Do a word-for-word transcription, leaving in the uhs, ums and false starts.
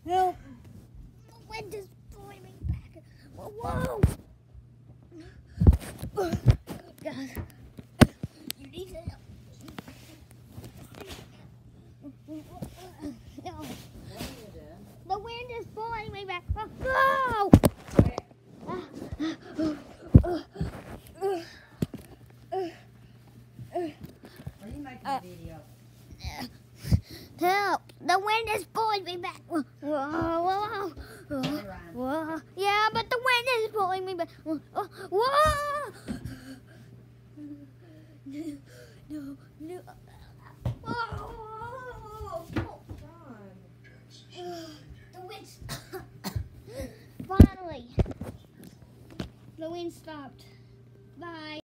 Help! The wind is blowing me back. Whoa! Whoa. God. You need help. No. What are you doing? The wind is blowing me back. Oh, Are you making a video? help! The wind is blowing me back. Whoa, whoa, whoa. Hey, Ryan. Whoa. Yeah, but the wind is pulling me back. Whoa. Whoa. No, no, no. Whoa. The wind stopped. Finally. The wind stopped. Bye.